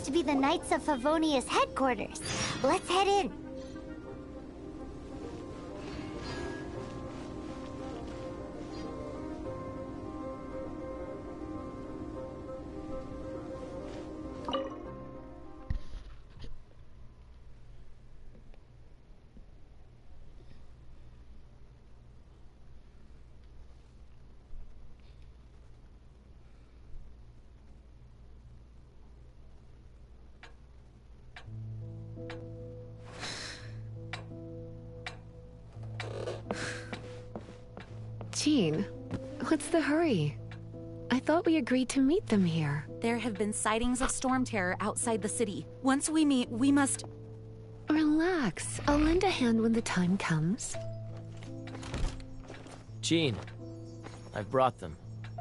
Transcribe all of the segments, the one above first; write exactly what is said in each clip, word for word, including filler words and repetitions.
must be the Knights of Favonius headquarters. Let's head in. Jean, what's the hurry? I thought we agreed to meet them here. There have been sightings of storm terror outside the city. Once we meet, we must... Relax. I'll lend a hand when the time comes. Jean, I've brought them.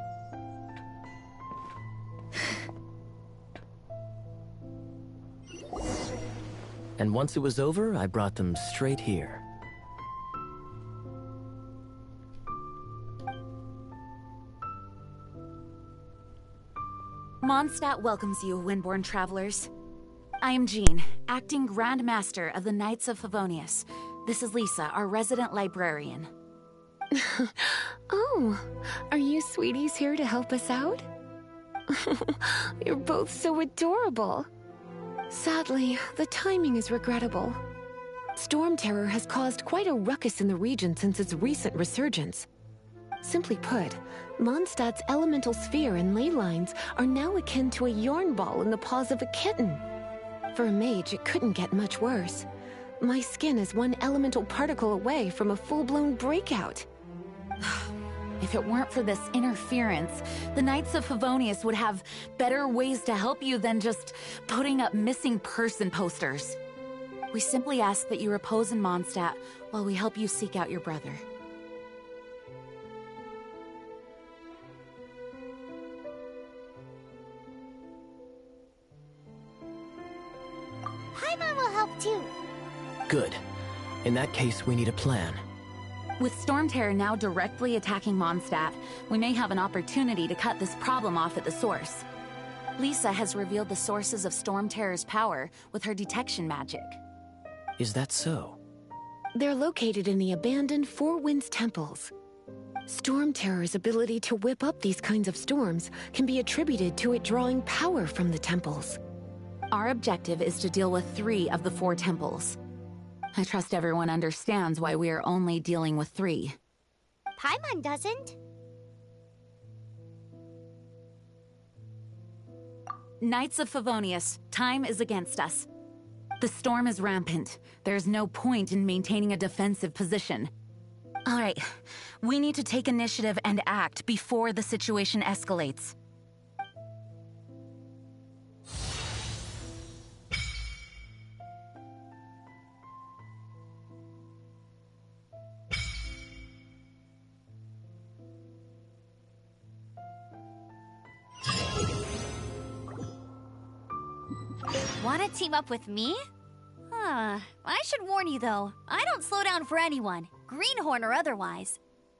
And once it was over, I brought them straight here. Mondstadt welcomes you, Windborn travelers. I am Jean, acting Grand Master of the Knights of Favonius. This is Lisa, our resident librarian. Oh, are you sweeties here to help us out? You're both so adorable. Sadly, the timing is regrettable. Storm terror has caused quite a ruckus in the region since its recent resurgence. Simply put, Mondstadt's elemental sphere and ley lines are now akin to a yarn ball in the paws of a kitten. For a mage, it couldn't get much worse. My skin is one elemental particle away from a full-blown breakout. If it weren't for this interference, the Knights of Favonius would have better ways to help you than just putting up missing person posters. We simply ask that you repose in Mondstadt while we help you seek out your brother. Paimon will help too. Good. In that case, we need a plan. With Storm Terror now directly attacking Mondstadt, we may have an opportunity to cut this problem off at the source. Lisa has revealed the sources of Storm Terror's power with her detection magic. Is that so? They're located in the abandoned Four Winds temples. Storm Terror's ability to whip up these kinds of storms can be attributed to it drawing power from the temples. Our objective is to deal with three of the four temples. I trust everyone understands why we are only dealing with three. Paimon doesn't. Knights of Favonius, time is against us. The storm is rampant. There's no point in maintaining a defensive position. All right, we need to take initiative and act before the situation escalates. Want to team up with me? Huh. I should warn you though, I don't slow down for anyone, greenhorn or otherwise.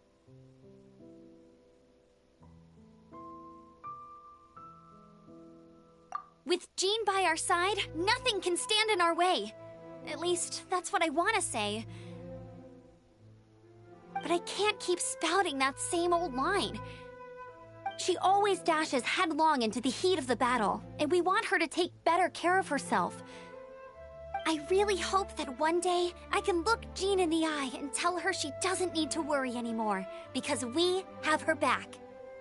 With Jean by our side, nothing can stand in our way. At least, that's what I want to say. But I can't keep spouting that same old line. She always dashes headlong into the heat of the battle, and we want her to take better care of herself. I really hope that one day I can look Jean in the eye and tell her she doesn't need to worry anymore, because we have her back.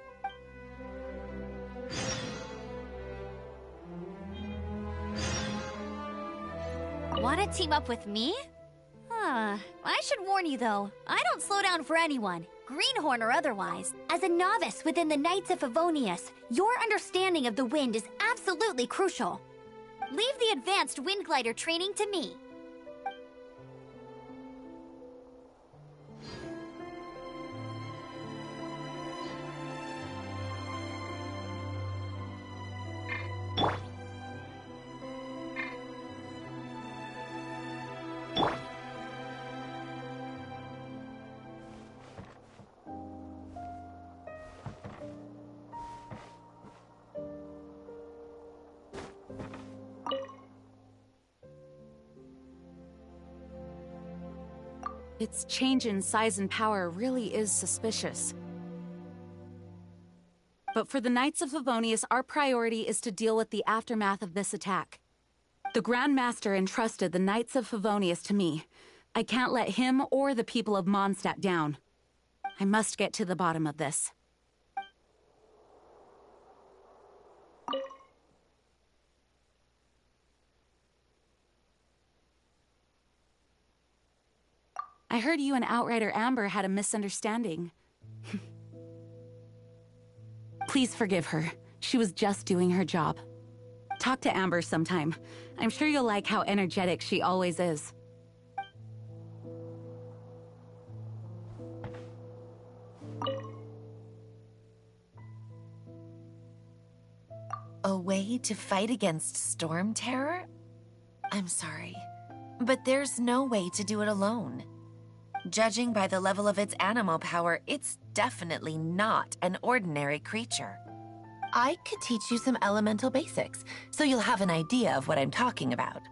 Want to team up with me? Huh. I should warn you though, I don't slow down for anyone, greenhorn or otherwise. As a novice within the Knights of Favonius, your understanding of the wind is absolutely crucial. Leave the advanced wind glider training to me. Its change in size and power really is suspicious. But for the Knights of Favonius, our priority is to deal with the aftermath of this attack. The Grand Master entrusted the Knights of Favonius to me. I can't let him or the people of Mondstadt down. I must get to the bottom of this. I heard you and Outrider Amber had a misunderstanding. Please forgive her. She was just doing her job. Talk to Amber sometime. I'm sure you'll like how energetic she always is. A way to fight against Storm Terror? I'm sorry, but there's no way to do it alone. Judging by the level of its animal power, it's definitely not an ordinary creature. I could teach you some elemental basics, so you'll have an idea of what I'm talking about.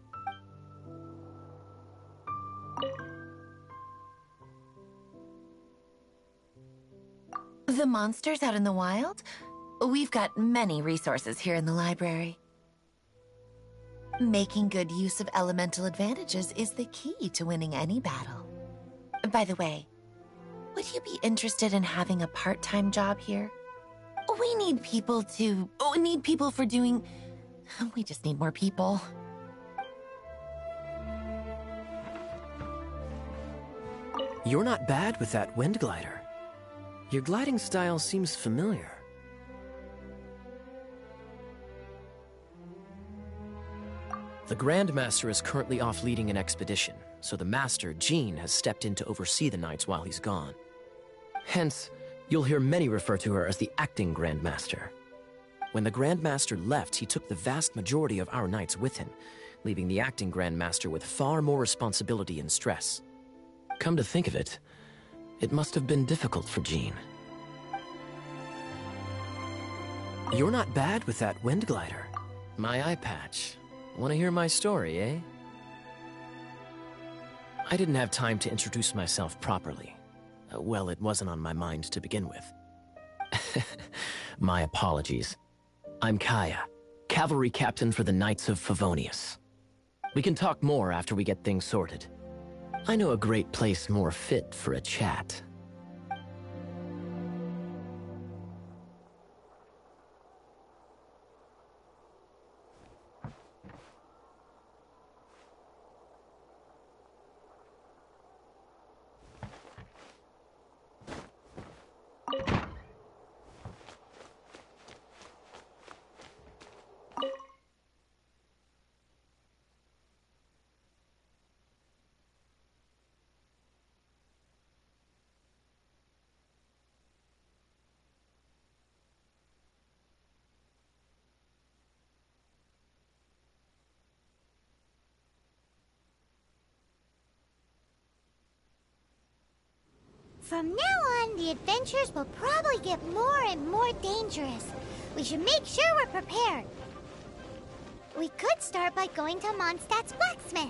The monsters out in the wild? We've got many resources here in the library. Making good use of elemental advantages is the key to winning any battle. By the way, would you be interested in having a part-time job here? We need people to... We need people for doing... We just need more people. You're not bad with that wind glider. Your gliding style seems familiar. The Grand Master is currently off leading an expedition, so the Master, Jean, has stepped in to oversee the Knights while he's gone. Hence, you'll hear many refer to her as the acting Grand Master. When the Grand Master left, he took the vast majority of our Knights with him, leaving the acting Grand Master with far more responsibility and stress. Come to think of it, it must have been difficult for Jean. You're not bad with that wind glider. My eye patch. Want to hear my story, eh? I didn't have time to introduce myself properly. Uh, well, it wasn't on my mind to begin with. My apologies. I'm Kaeya, cavalry captain for the Knights of Favonius. We can talk more after we get things sorted. I know a great place more fit for a chat. From now on, the adventures will probably get more and more dangerous. We should make sure we're prepared. We could start by going to Mondstadt's blacksmith.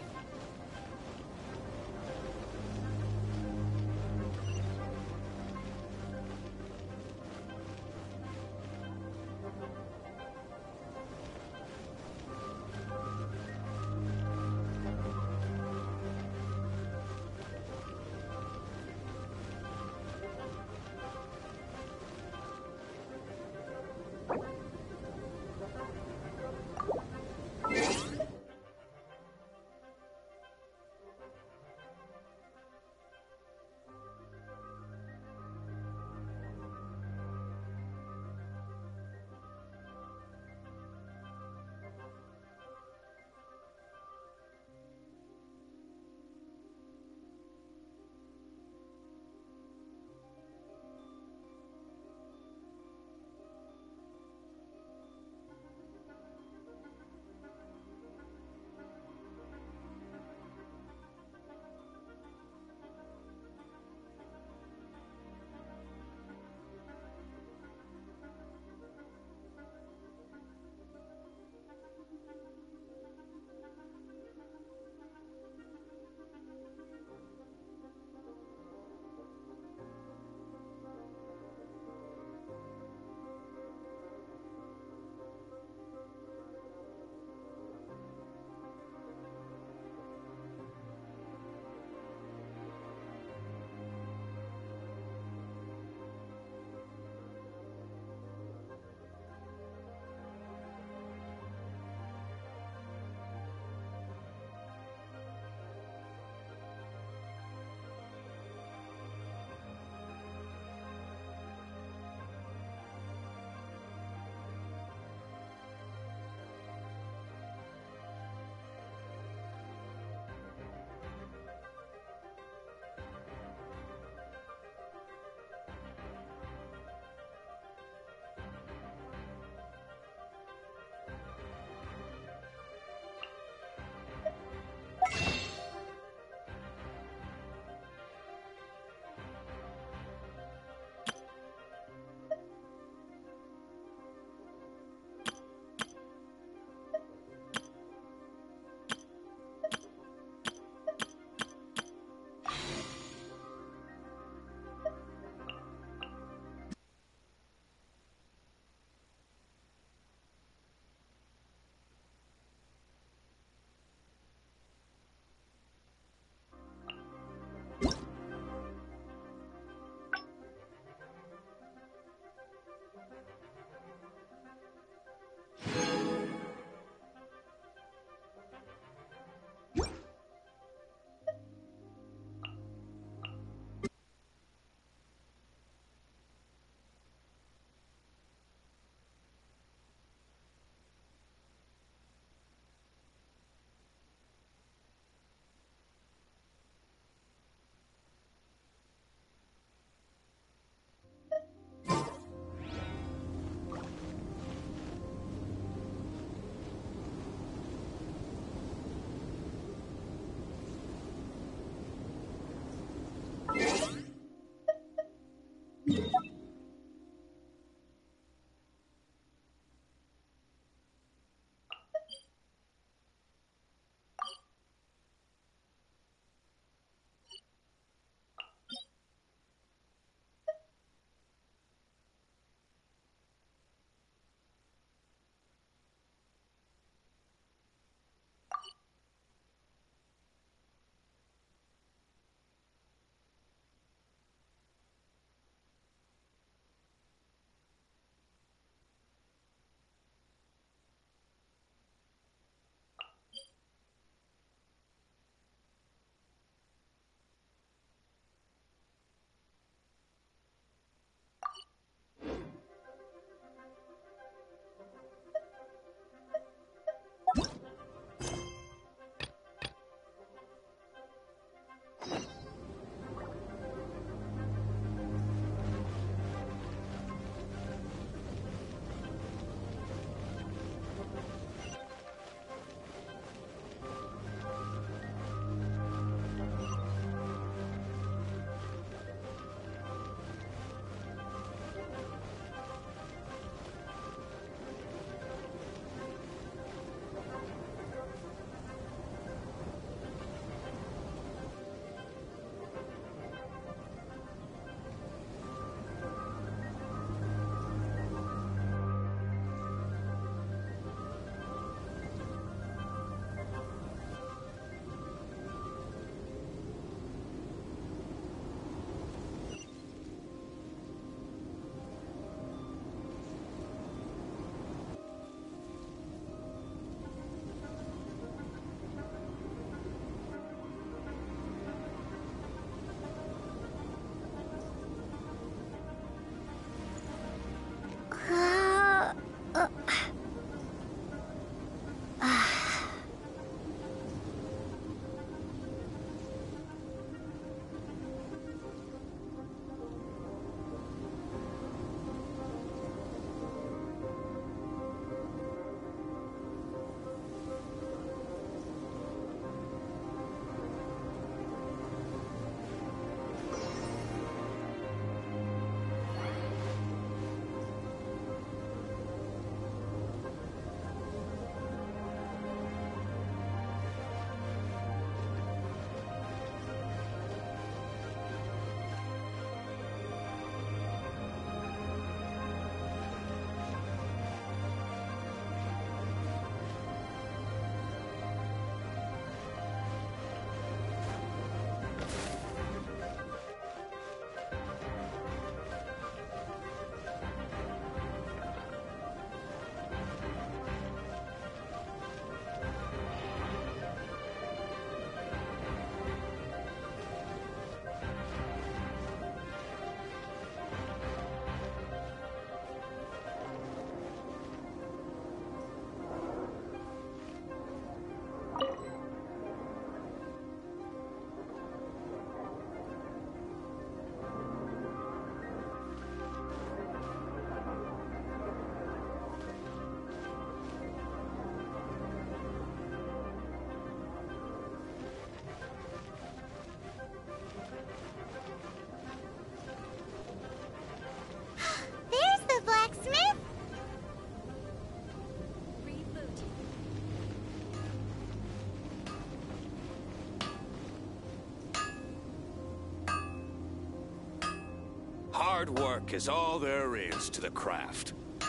Hard work is all there is to the craft.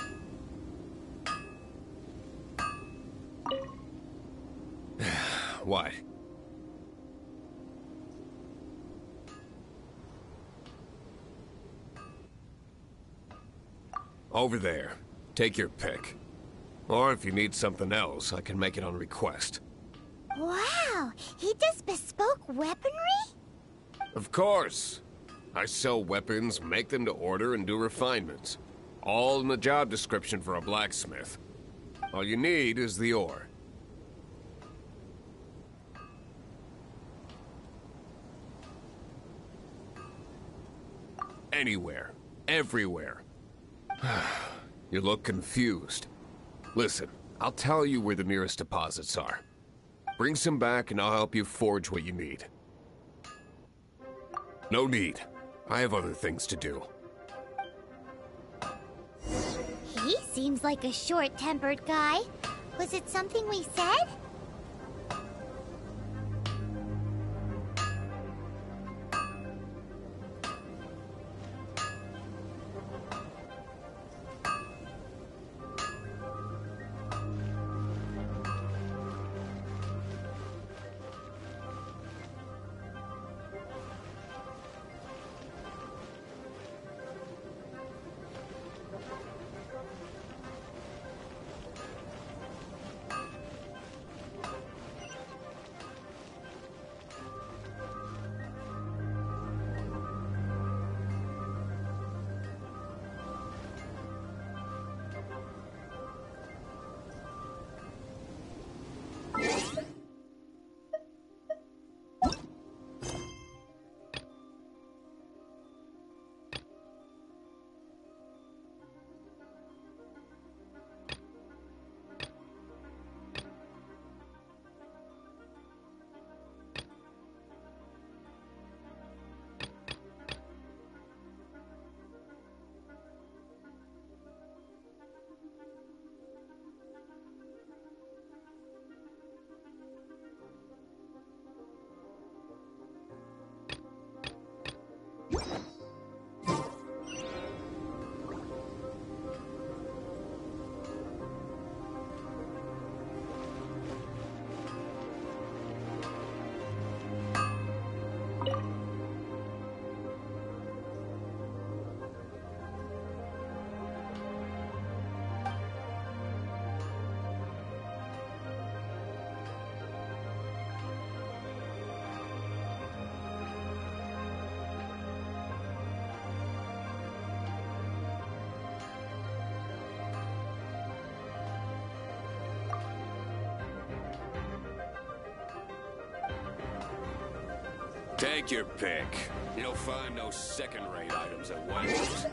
What? Over there. Take your pick. Or if you need something else, I can make it on request. Wow, he does bespoke weaponry? Of course. I sell weapons, make them to order, and do refinements. All in the job description for a blacksmith. All you need is the ore. Anywhere. Everywhere. You look confused. Listen, I'll tell you where the nearest deposits are. Bring some back and I'll help you forge what you need. No need. I have other things to do. He seems like a short-tempered guy. Was it something we said? Take your pick. You'll find no second-rate items at Wendy's.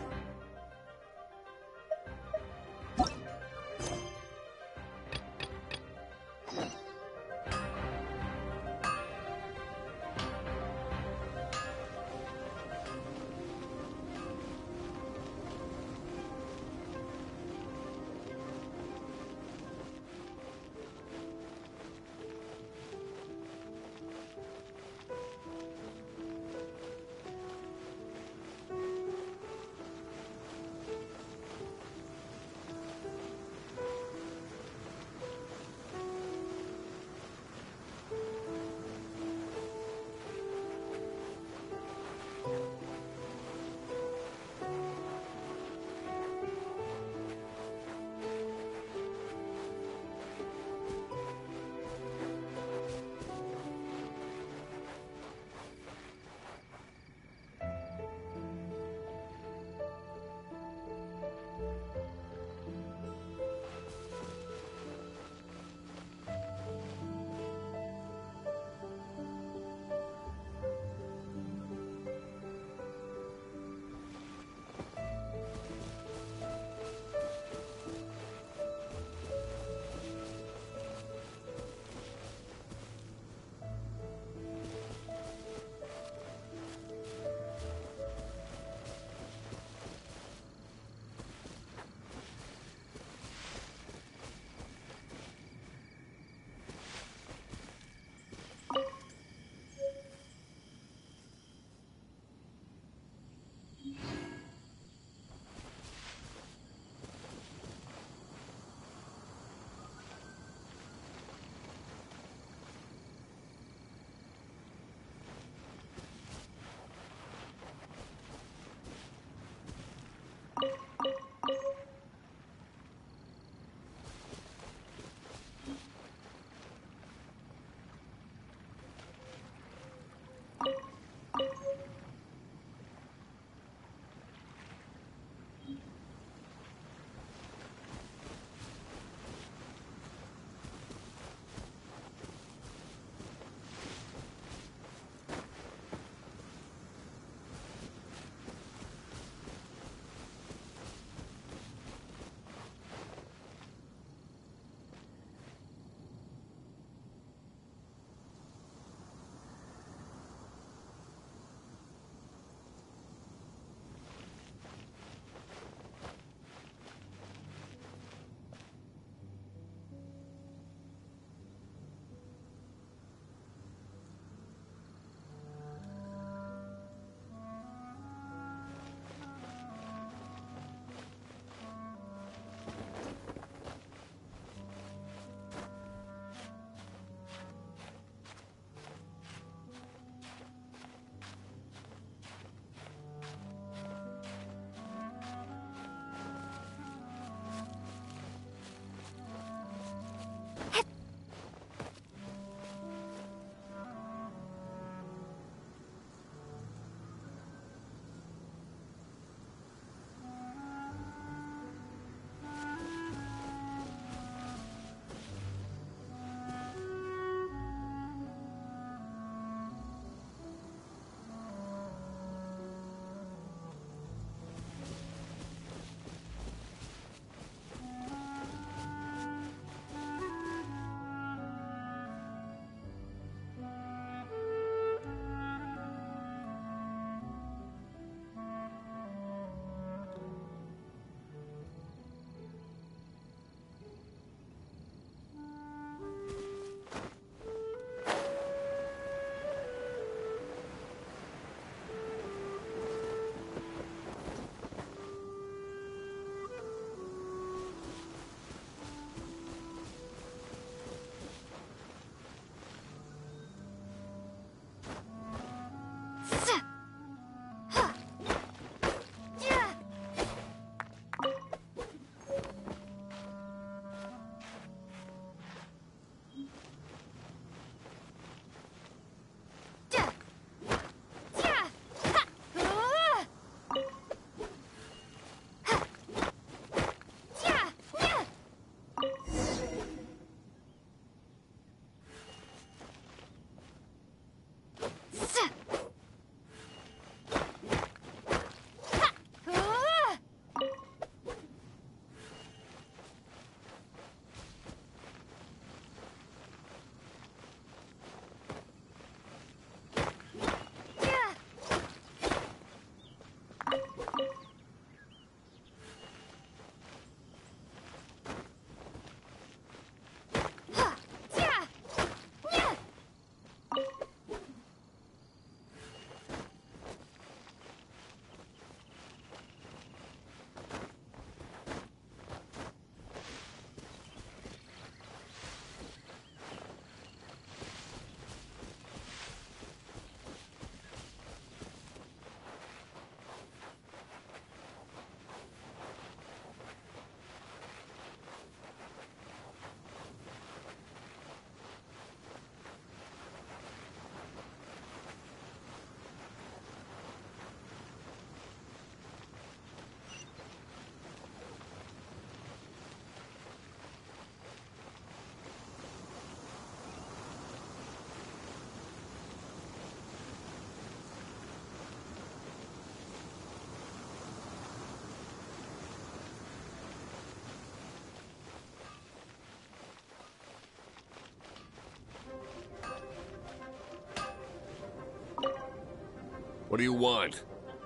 What do you want?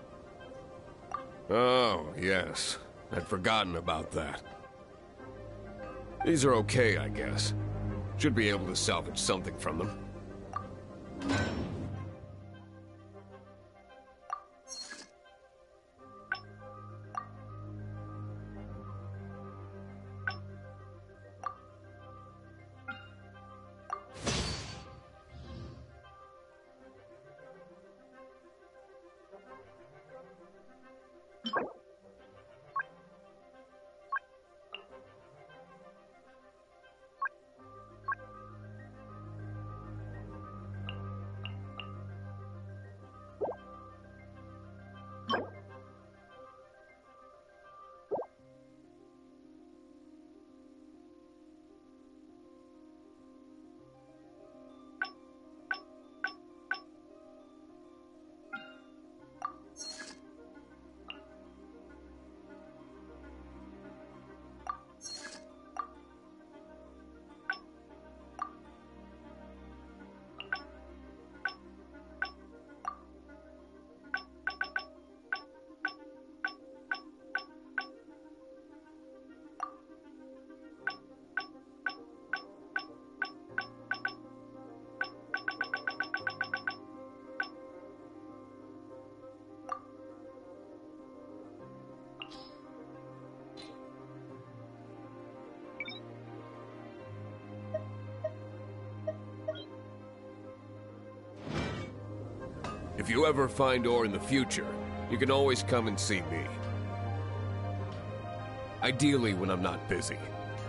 Oh, yes. I'd forgotten about that. These are okay, I guess. Should be able to salvage something from them. If you ever find ore in the future, you can always come and see me. Ideally when I'm not busy.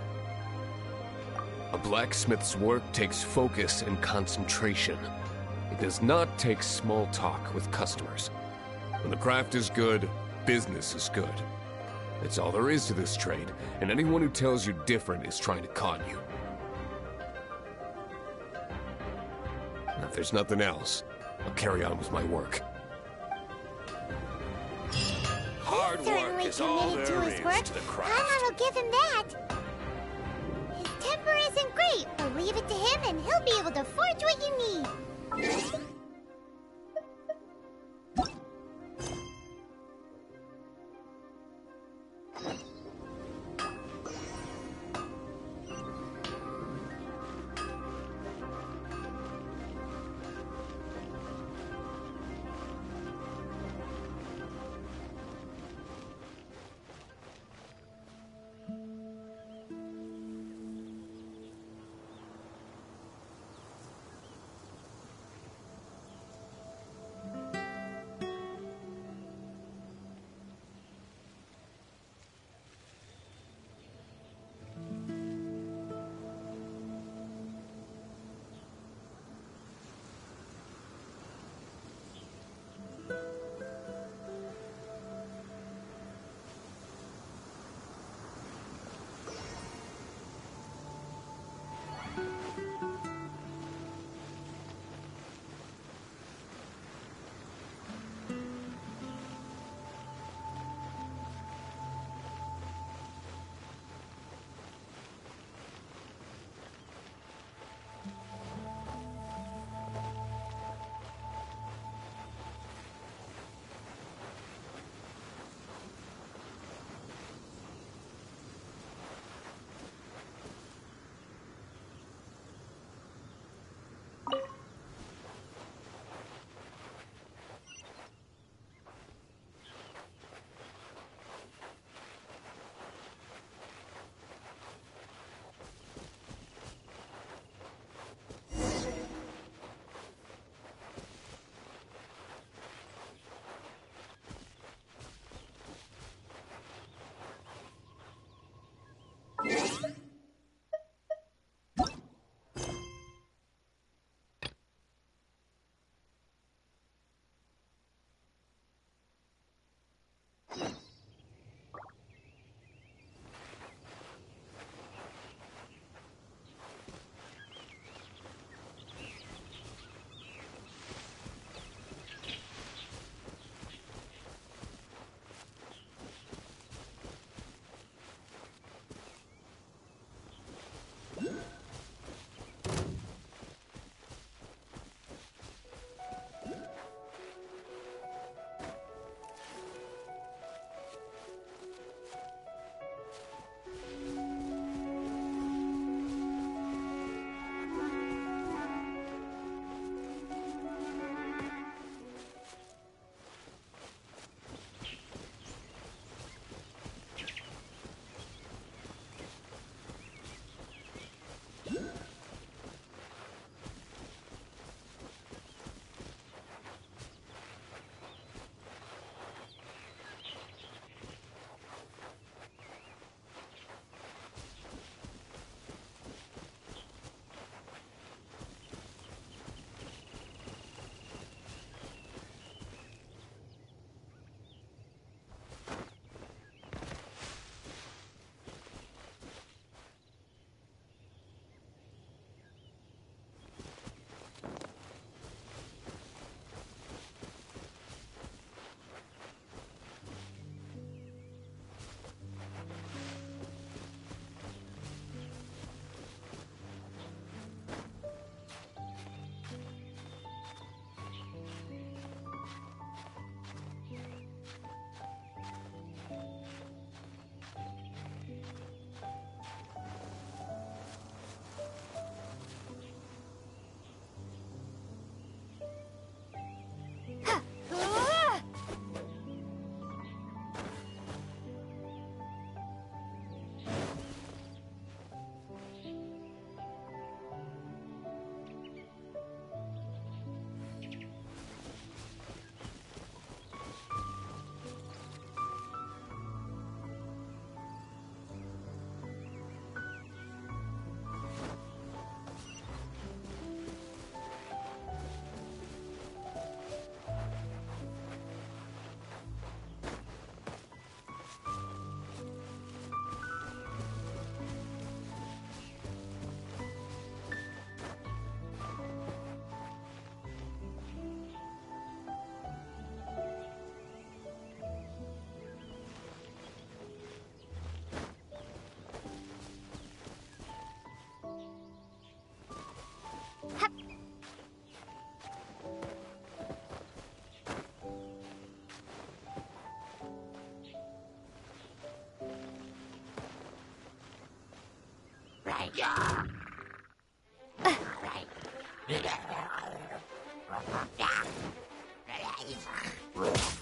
A blacksmith's work takes focus and concentration. It does not take small talk with customers. When the craft is good, business is good. That's all there is to this trade, and anyone who tells you different is trying to con you. Now, if there's nothing else, I'll carry on with my work. Hard work is all Certainly there committed to his is work. to the craft. Paimon will give him that. His temper isn't great, but leave it to him and he'll be able to forge what you need. Uh.